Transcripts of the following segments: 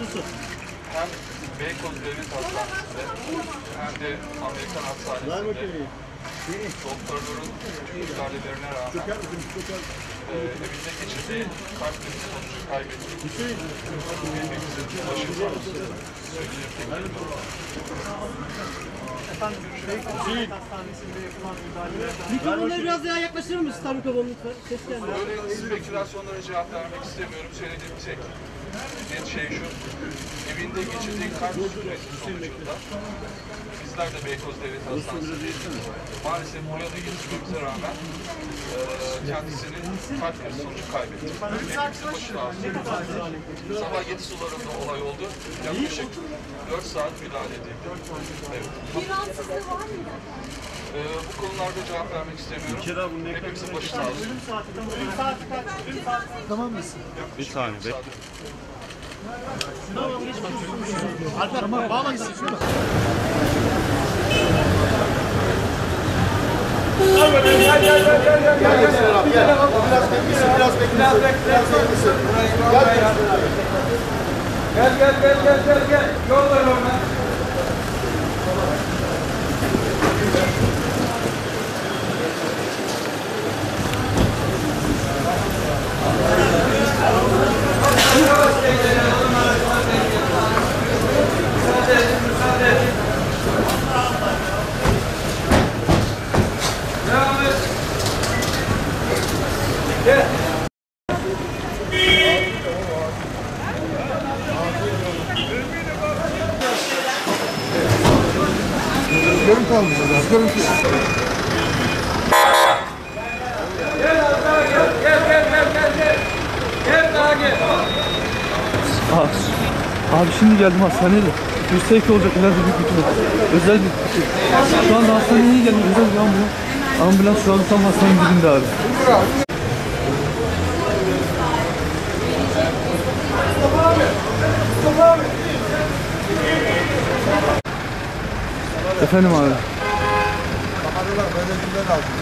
hem Beykoz Devlet Hastanesi'nde hem de Amerikan Hastanesi'nde doktorların müdahalelerine rağmen evinde geçirdiği kalp krizi sonucu kaybetti. Hepimizin başı sağ olsun. Söyleyecek tek kelime var. Efendim, Beykoz Devlet Hastanesi'nde yapılan müdahalelerden... Mikrofonları biraz daha yaklaştırır mısın Tarık Babam lütfen? Ses gelmiyor. Böyle spekülasyonlara cevap vermek istemiyorum. Söylediğim tek net şey şu. Evinde geçirdiği kalp krizi sonucunda bizler de Beykoz Devlet Hastanesi'ndeyiz. Maalesef buraya da getirmemize rağmen kendisinin kalp krizi sonucu kaybetti. Hepimizin başı ağrısı. Sabah 7 sularında olay oldu. Yaklaşık 4 saat müdahale edildi. Evet. Bir rahatsızlığı var mı? Bu konularda cevap vermek istemiyorum. Hepimizin başı sağ olsun. Tamam mısın? Bir saniye bekle. Alper tamam bağla gitsin şurada. Gel. Yol ver oradan. Görün kalmış o zaman. Görün ki. Gel daha gel. Abi şimdi geldim hastaneye de. 102 olacak herhalde büyük ihtimal. Özel bir şey. Şu anda hastaneye geldim. Özel bir ambulans. Ambulans şu an tam hastanenin dibinde abi. Efendim abi. Kameralar böyle günden aldım.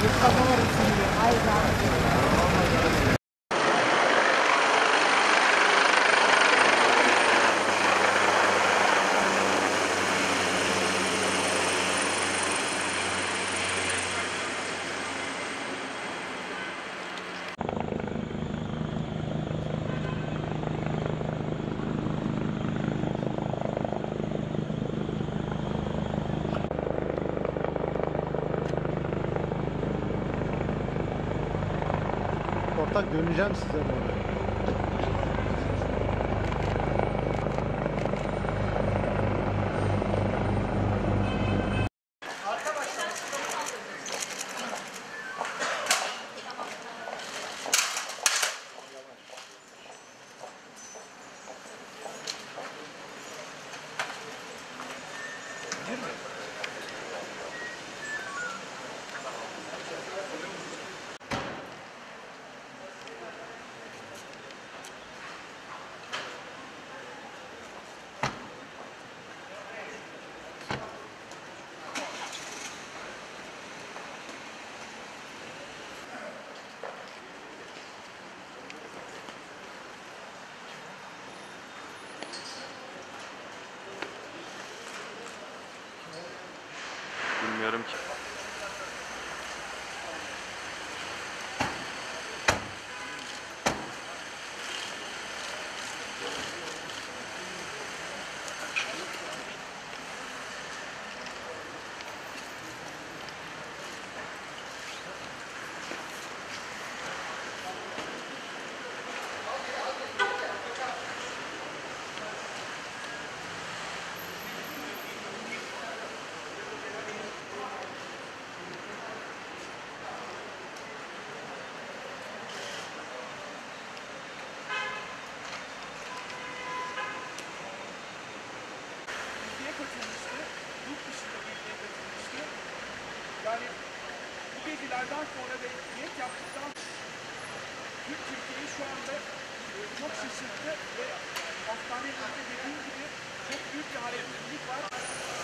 Ortak döneceğim size doğru. Bilmiyorum ki. Katılmıştı, yurt dışında bilgiye katılmıştı. Yani bu bilgilerden sonra ve niyet yaptıktan Türk Türkiye'yi şu anda çok şaşırttı ve hastanenin dediğim gibi çok büyük bir hareketlilik var.